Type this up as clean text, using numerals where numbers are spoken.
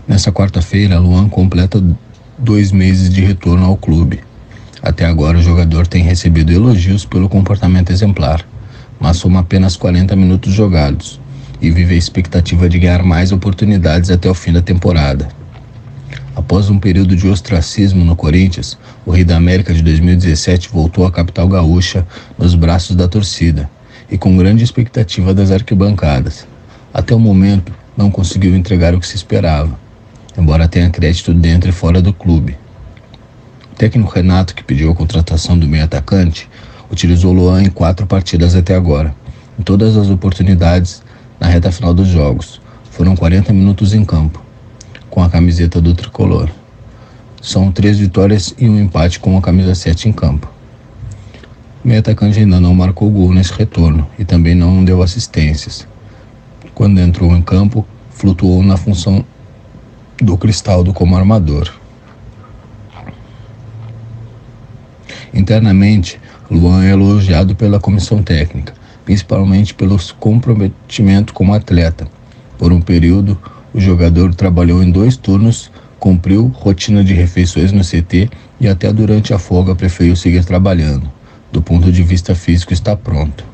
Nessa quarta-feira, Luan completa 2 meses de retorno ao clube. Até agora, o jogador tem recebido elogios pelo comportamento exemplar, mas soma apenas 40 minutos jogados e vive a expectativa de ganhar mais oportunidades até o fim da temporada. Após um período de ostracismo no Corinthians, o Rei da América de 2017 voltou à capital gaúcha nos braços da torcida e com grande expectativa das arquibancadas. Até o momento, não conseguiu entregar o que se esperava, embora tenha crédito dentro e fora do clube. O técnico Renato, que pediu a contratação do meio atacante, utilizou Luan em 4 partidas até agora, em todas as oportunidades na reta final dos jogos. Foram 40 minutos em campo, com a camiseta do tricolor. São 3 vitórias e um empate com a camisa 7 em campo. O meio atacante ainda não marcou gol nesse retorno e também não deu assistências. Quando entrou em campo, flutuou na função do Cristaldo como armador. Internamente, Luan é elogiado pela comissão técnica, principalmente pelo comprometimento como atleta. Por um período, o jogador trabalhou em 2 turnos, cumpriu rotina de refeições no CT e até durante a folga preferiu seguir trabalhando. Do ponto de vista físico, está pronto.